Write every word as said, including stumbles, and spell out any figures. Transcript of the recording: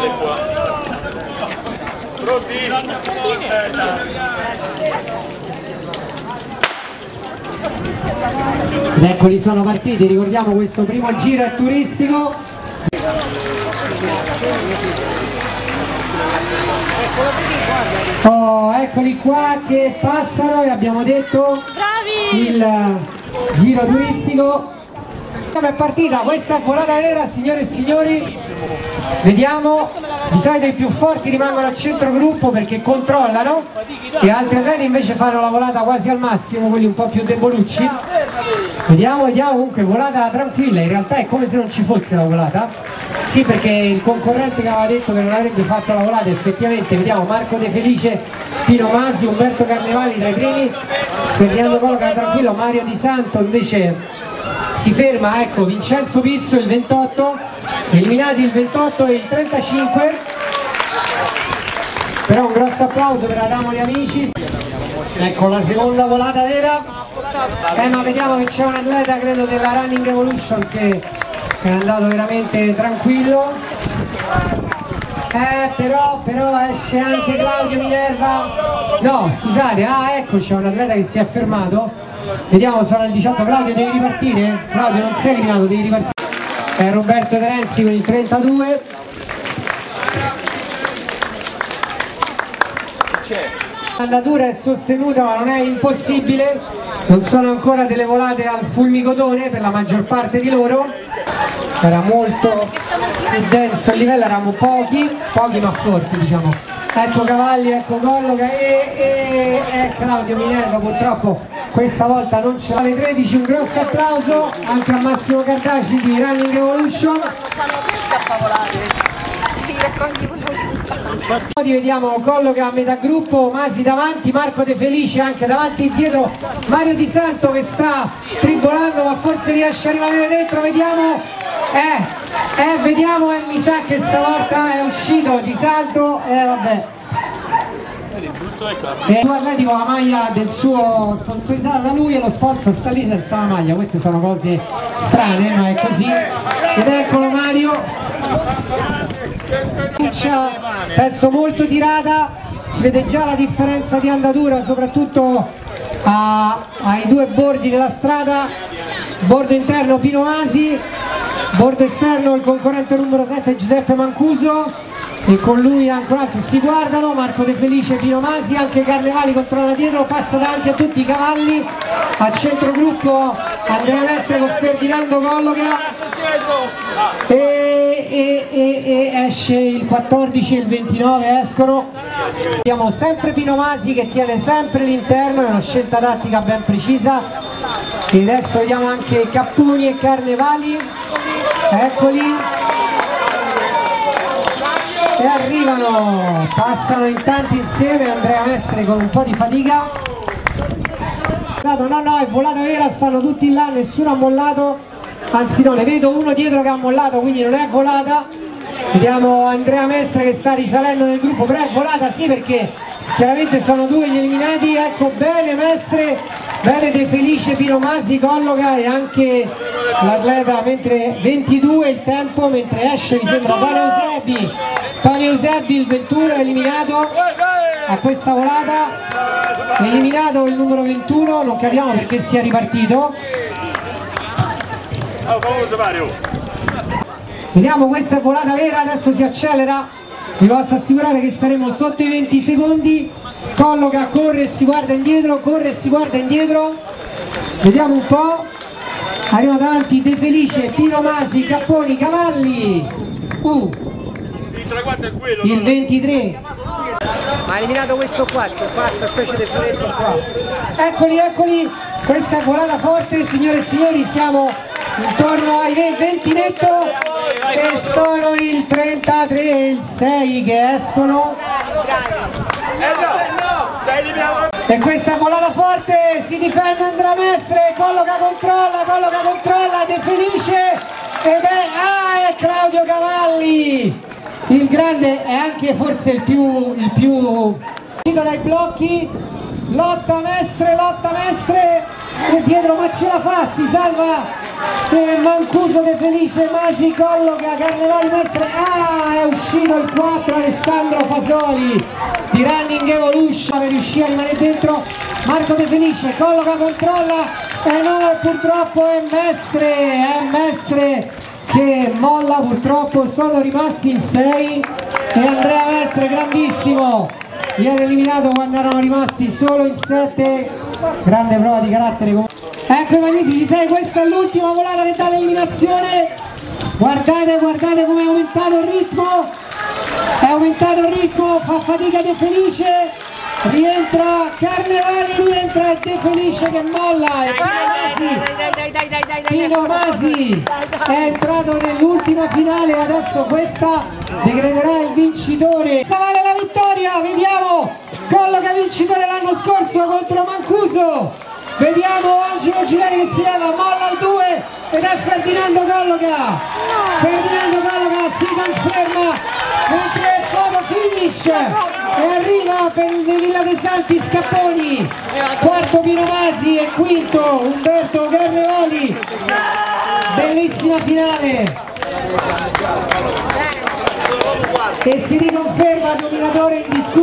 qua. Pronti? Ed eccoli sono partiti, ricordiamo questo primo giro è turistico. Oh, eccoli qua che passano e abbiamo detto il giro turistico è partita, questa è volata vera signore e signori, vediamo, di solito i più forti rimangono a centro gruppo perché controllano e altri atleti invece fanno la volata quasi al massimo, quelli un po' più debolucci. Vediamo, vediamo, comunque volata tranquilla, in realtà è come se non ci fosse la volata, sì perché il concorrente che aveva detto che non avrebbe fatto la volata effettivamente, vediamo Marco De Felice, Pino Masi, Umberto Carnevali tra i primi, Ferdinando Colloca tranquillo, Mario Di Santo invece si ferma, ecco Vincenzo Pizzo il ventotto, eliminati il ventotto e il trentacinque, però un grosso applauso per Adamo Gli Amici. Ecco la seconda volata vera, eh ma vediamo che c'è un atleta credo della Running Evolution che è andato veramente tranquillo, eh però, però esce anche Claudio Minerva, no scusate, ah ecco c'è un atleta che si è fermato, vediamo sono il diciotto, Claudio devi ripartire? Claudio non sei eliminato, devi ripartire, è Roberto Terenzi con il trentadue, l'andatura è sostenuta ma non è impossibile, non sono ancora delle volate al fulmicotone per la maggior parte di loro, era molto più denso il livello, eravamo pochi, pochi ma forti diciamo, ecco Cavalli, ecco Colloca e, e, e Claudio Minerva purtroppo questa volta non ce l'ha. Alle tredici un grosso applauso anche a Massimo Cardaci di Running Evolution. Poi vediamo Colloca a metà gruppo, Masi davanti, Marco De Felice anche davanti e dietro Mario Di Santo che sta tribolando ma forse riesce a rimanere dentro, vediamo, eh, eh vediamo e mi sa che stavolta è uscito Di Santo, eh vabbè. E il atletico la maglia del suo sponsorizzata da lui e lo sponsor sta lì senza la maglia, queste sono cose strane ma è così, ed eccolo Mario. Penso molto tirata, si vede già la differenza di andatura soprattutto a, ai due bordi della strada, bordo interno Pino Masi, bordo esterno il concorrente numero sette Giuseppe Mancuso e con lui anche un altro, si guardano Marco De Felice, Pino Masi, anche Carnevali controlla dietro, passa davanti a tutti i cavalli, a centro gruppo Andrea Mestre con Ferdinando Colloca e, e, e, e esce il quattordici e il ventinove escono, abbiamo sempre Pino Masi che tiene sempre l'interno, è una scelta tattica ben precisa e adesso vediamo anche Cappuni e Carnevali, eccoli e arrivano, passano in tanti insieme Andrea Mestre con un po' di fatica, no no è volata vera, stanno tutti là, nessuno ha mollato, anzi no, ne vedo uno dietro che ha mollato quindi non è volata, vediamo Andrea Mestre che sta risalendo nel gruppo, però è volata sì perché chiaramente sono due gli eliminati, ecco bene Mestre, bene De Felice, Pino Masi, Colloca e anche l'atleta, mentre ventidue il tempo, mentre esce mi sembra Tony Eusebi, Tony Eusebi il ventuno è eliminato a questa volata, eliminato il numero ventuno, non capiamo perché sia ripartito. Vediamo, questa è volata vera, adesso si accelera, vi posso assicurare che staremo sotto i venti secondi, Colloca corre e si guarda indietro, corre e si guarda indietro, vediamo un po', arriva davanti De Felice, Pino Masi, Capponi, Cavalli, uh, il ventitré, ma ha eliminato questo qua, questa specie di furetto qua, eccoli, eccoli, questa è volata forte signore e signori, siamo intorno ai venti netto e sono il trentatré e il sei che escono e questa è volata forte, si difende Andrea Mestre, Colloca controlla, Colloca controlla, De Felice ed è, ah, è Claudio Cavalli, il grande, è anche forse il più, il più uscito dai blocchi, lotta Mestre, lotta Mestre, e dietro ma ce la fa, si salva eh, Mancuso De Felice, Masi colloca, Carnevali Mestre, ah è uscito il quattro Alessandro Fasoli di Running Evolution per riuscire a rimanere dentro. Marco De Felice colloca, controlla e no, purtroppo è Mestre, è Mestre che molla, purtroppo sono rimasti in sei e Andrea Mestre grandissimo viene eliminato quando erano rimasti solo in sette. Grande prova di carattere comunque. Ecco i magnifici sei, questa è l'ultima volata che dà l'eliminazione. Guardate, guardate come è aumentato il ritmo, è aumentato il ritmo, fa fatica De Felice, rientra Carnevali, rientra De Felice che molla e Pino Masi è entrato nell'ultima finale, adesso questa decreterà il vincitore. Questa vale la vittoria, vediamo, colloca vincitore l'anno scorso contro Mancuso, vediamo Angelo Girelli che si leva, molla al due ed è Ferdinando Colloca, Ferdinando Colloca si conferma mentre foto finish e arriva per il Villa dei Santi Scapponi, quarto Pino Masi e quinto Umberto Carnevali. Bellissima finale e si riconferma dominatore indiscutibile.